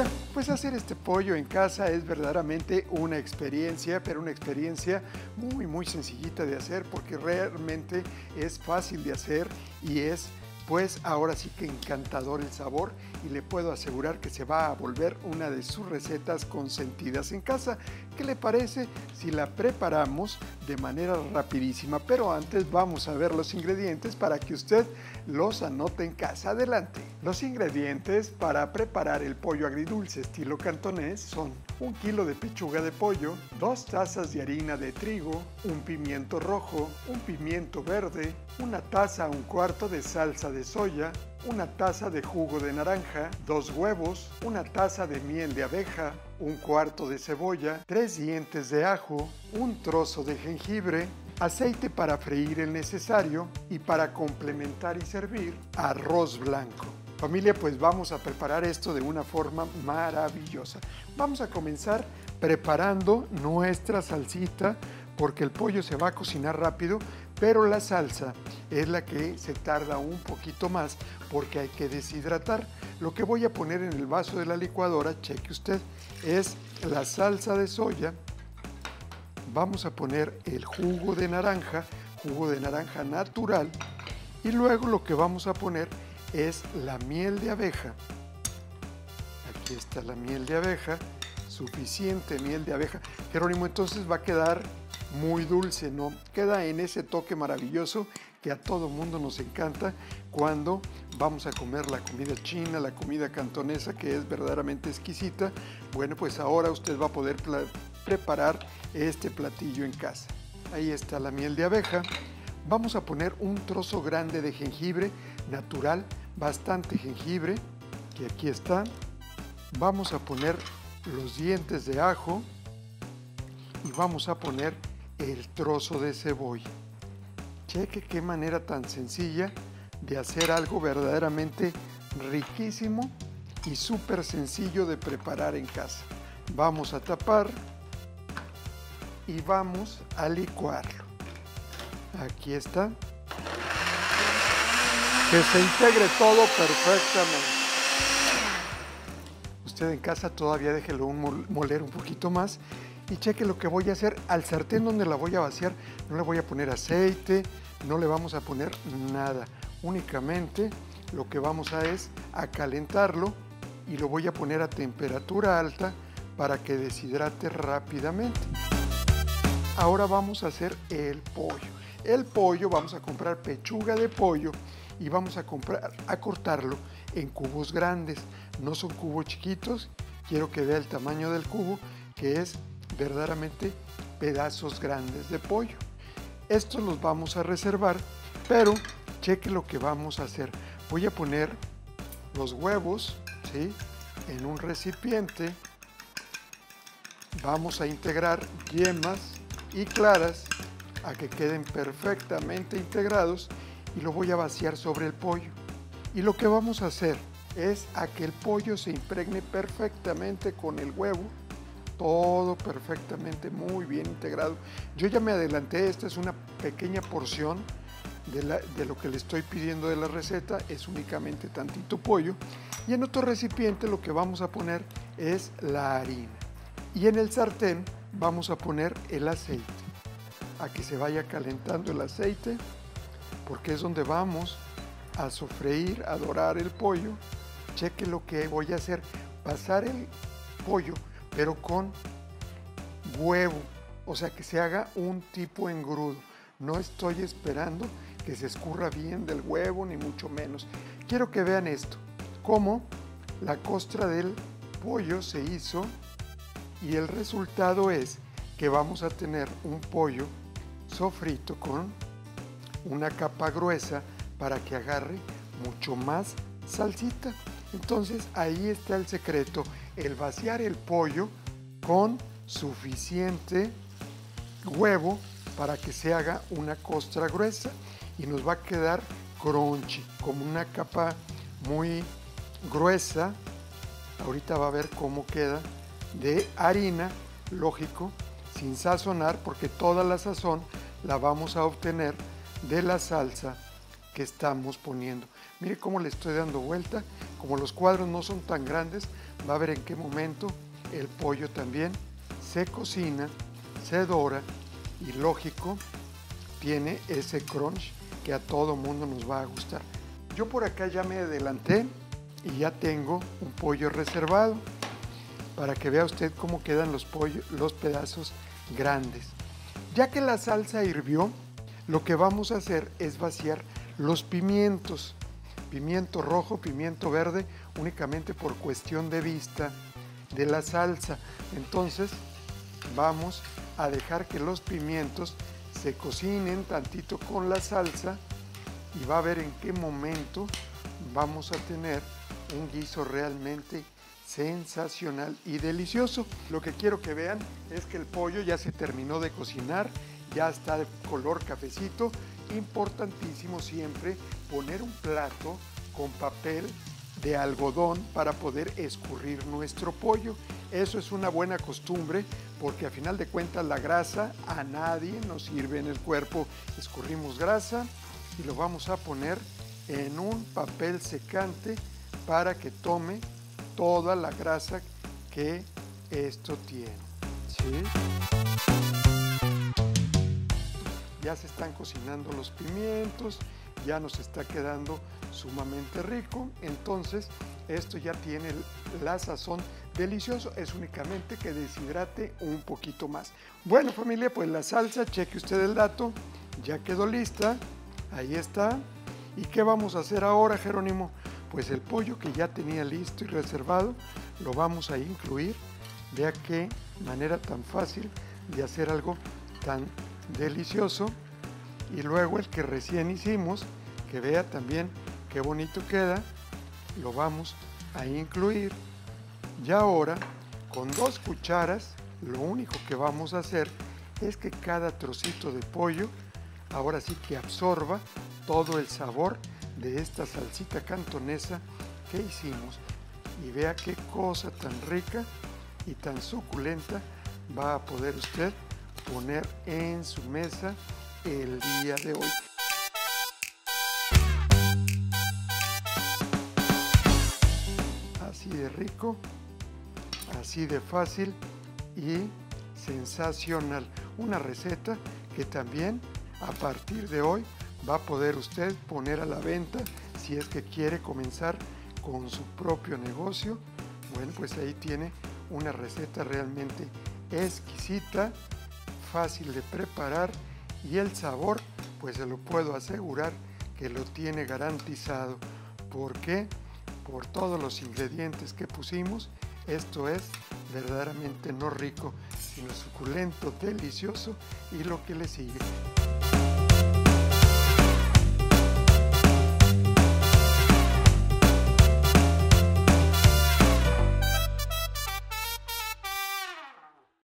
Familia, pues hacer este pollo en casa es verdaderamente una experiencia, pero una experiencia muy sencillita de hacer porque realmente es fácil de hacer y es pues ahora sí que encantador el sabor y le puedo asegurar que se va a volver una de sus recetas consentidas en casa. ¿Qué le parece si la preparamos de manera rapidísima? Pero antes vamos a ver los ingredientes para que usted los anote en casa. Adelante. Los ingredientes para preparar el pollo agridulce estilo cantonés son 1 kilo de pechuga de pollo, 2 tazas de harina de trigo, un pimiento rojo, un pimiento verde, 1 taza 1/4 de salsa de soya, 1 taza de jugo de naranja, 2 huevos, 1 taza de miel de abeja, 1/4 de cebolla, 3 dientes de ajo, un trozo de jengibre, aceite para freír el necesario y para complementar y servir arroz blanco. Familia, pues vamos a preparar esto de una forma maravillosa. Vamos a comenzar preparando nuestra salsita porque el pollo se va a cocinar rápido, pero la salsa es la que se tarda un poquito más porque hay que deshidratar. Lo que voy a poner en el vaso de la licuadora, cheque usted, es la salsa de soya. Vamos a poner el jugo de naranja natural, y luego lo que vamos a poner es la miel de abeja. Aquí está la miel de abeja, suficiente miel de abeja. Jerónimo, entonces va a quedar muy dulce, ¿no? Queda en ese toque maravilloso que a todo mundo nos encanta cuando vamos a comer la comida china, la comida cantonesa, que es verdaderamente exquisita. Bueno, pues ahora usted va a poder preparar este platillo en casa. Ahí está la miel de abeja. Vamos a poner un trozo grande de jengibre natural, bastante jengibre, que aquí está. Vamos a poner los dientes de ajo y vamos a poner el trozo de cebolla. Cheque qué manera tan sencilla de hacer algo verdaderamente riquísimo y súper sencillo de preparar en casa. Vamos a tapar y vamos a licuarlo. Aquí está. Que se integre todo perfectamente. Usted en casa todavía déjelo moler un poquito más y cheque lo que voy a hacer. Al sartén donde la voy a vaciar no le voy a poner aceite, no le vamos a poner nada. Únicamente lo que vamos es a calentarlo y lo voy a poner a temperatura alta para que deshidrate rápidamente. Ahora vamos a hacer el pollo. El pollo vamos a comprar pechuga de pollo y vamos a cortarlo en cubos grandes. No son cubos chiquitos, quiero que vea el tamaño del cubo, que es verdaderamente pedazos grandes de pollo. Estos los vamos a reservar, pero cheque lo que vamos a hacer. Voy a poner los huevos, ¿sí?, en un recipiente. Vamos a integrar yemas y claras a que queden perfectamente integrados y lo voy a vaciar sobre el pollo. Y lo que vamos a hacer es a que el pollo se impregne perfectamente con el huevo, todo perfectamente muy bien integrado. Yo ya me adelanté, esta es una pequeña porción de lo que le estoy pidiendo de la receta, es únicamente tantito pollo. Y en otro recipiente lo que vamos a poner es la harina. Y en el sartén vamos a poner el aceite, a que se vaya calentando el aceite, porque es donde vamos a sofreír, a dorar el pollo. Cheque lo que voy a hacer, pasar el pollo, pero con huevo, o sea que se haga un tipo engrudo. No estoy esperando que se escurra bien del huevo, ni mucho menos. Quiero que vean esto, cómo la costra del pollo se hizo y el resultado es que vamos a tener un pollo sofrito con una capa gruesa para que agarre mucho más salsita. Entonces ahí está el secreto, el vaciar el pollo con suficiente huevo para que se haga una costra gruesa y nos va a quedar crunchy, como una capa muy gruesa. Ahorita va a ver cómo queda, de harina, lógico, sin sazonar, porque toda la sazón la vamos a obtener de la salsa que estamos poniendo. Mire cómo le estoy dando vuelta. Como los cuadros no son tan grandes, va a ver en qué momento el pollo también se cocina, se dora y lógico, tiene ese crunch que a todo mundo nos va a gustar. Yo por acá ya me adelanté y ya tengo un pollo reservado para que vea usted cómo quedan los pedazos grandes. Ya que la salsa hirvió, lo que vamos a hacer es vaciar los pimientos. Pimiento rojo, pimiento verde, únicamente por cuestión de vista de la salsa. Entonces vamos a dejar que los pimientos se cocinen tantito con la salsa y va a ver en qué momento vamos a tener un guiso realmente sensacional y delicioso. Lo que quiero que vean es que el pollo ya se terminó de cocinar, ya está de color cafecito. Importantísimo siempre poner un plato con papel de algodón para poder escurrir nuestro pollo. Eso es una buena costumbre porque a final de cuentas la grasa a nadie nos sirve en el cuerpo. Escurrimos grasa y lo vamos a poner en un papel secante para que tome toda la grasa que esto tiene. ¿Sí? Ya se están cocinando los pimientos, ya nos está quedando sumamente rico. Entonces esto ya tiene la sazón delicioso, es únicamente que deshidrate un poquito más. Bueno familia, pues la salsa, cheque usted el dato, ya quedó lista, ahí está. ¿Y qué vamos a hacer ahora, Jerónimo? Pues el pollo que ya tenía listo y reservado lo vamos a incluir. Vea qué manera tan fácil de hacer algo tan delicioso. Y luego el que recién hicimos, que vea también qué bonito queda, lo vamos a incluir. Y ahora con 2 cucharas lo único que vamos a hacer es que cada trocito de pollo ahora sí que absorba todo el sabor de esta salsita cantonesa que hicimos. Y vea qué cosa tan rica y tan suculenta va a poder usted poner en su mesa el día de hoy. Así de rico, así de fácil y sensacional. Una receta que también a partir de hoy va a poder usted poner a la venta si es que quiere comenzar con su propio negocio. Bueno, pues ahí tiene una receta realmente exquisita, fácil de preparar y el sabor, pues se lo puedo asegurar que lo tiene garantizado. ¿Por qué? Por todos los ingredientes que pusimos. Esto es verdaderamente no rico, sino suculento, delicioso y lo que le sigue.